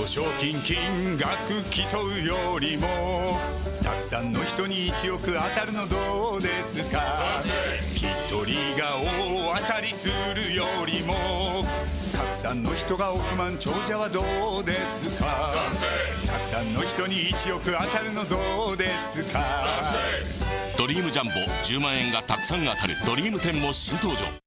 賞金金額競うよりもたくさんの人に1億当たるのどうですか。一人が大当たりするよりもたくさんの人が億万長者はどうですか。たくさんの人に1億当たるのどうですか。 ドリームジャンボ10万円がたくさん当たるドリーム10も新登場。